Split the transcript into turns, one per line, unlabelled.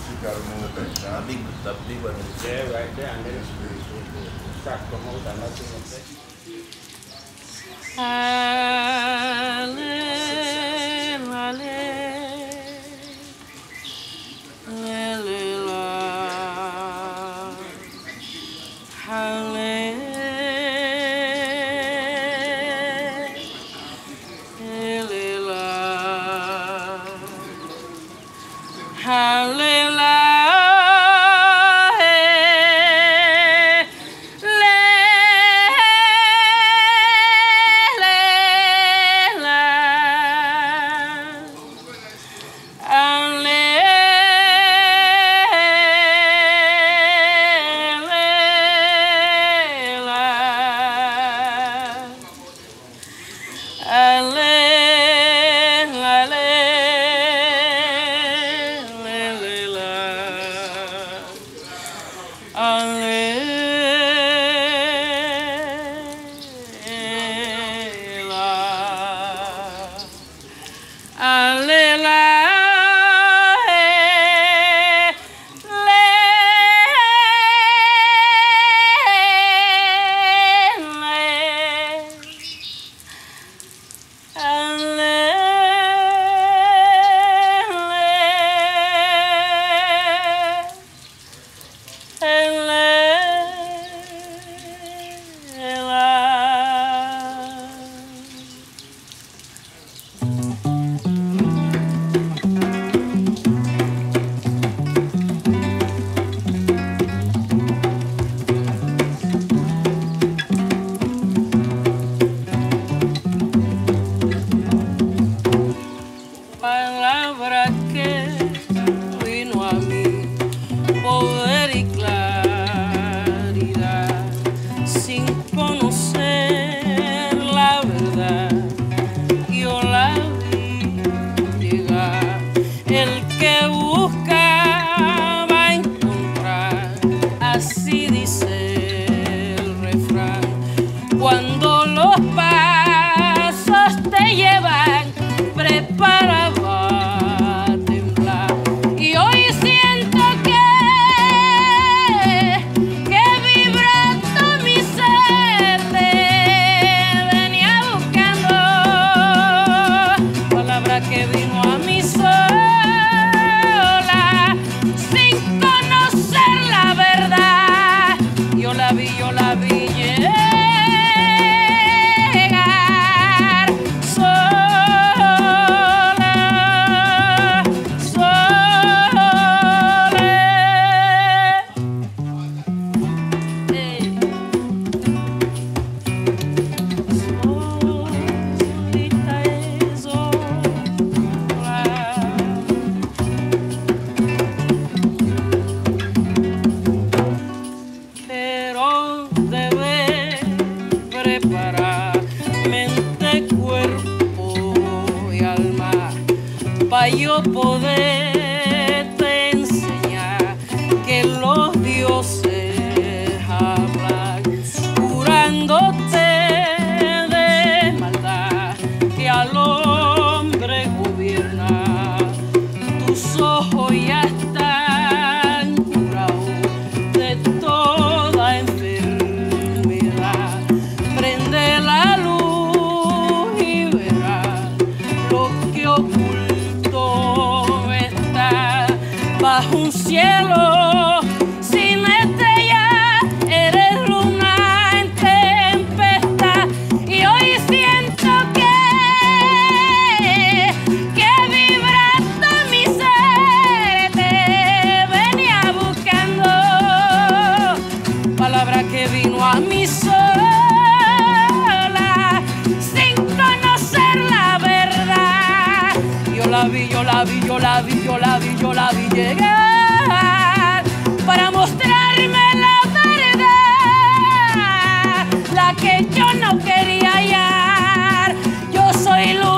That big one is there, right there, and then the track come out and nothing up there.
Yo poderte enseñar que los dioses hablan, curándote de maldad que al hombre gobierna. Tus ojos ya están curados de toda enfermedad. Prende la luz y verás lo que ocurre bajo un cielo sin estrellas. Eres luna en tempestad y hoy siento que vibrando mi ser te venía buscando, palabra que vino a mi sola sin conocer la verdad. Yo la vi, yo la vi, yo la vi, yo la vi, yo la vi llegar para mostrarme la verdad, la que yo no quería hallar. Yo soy luz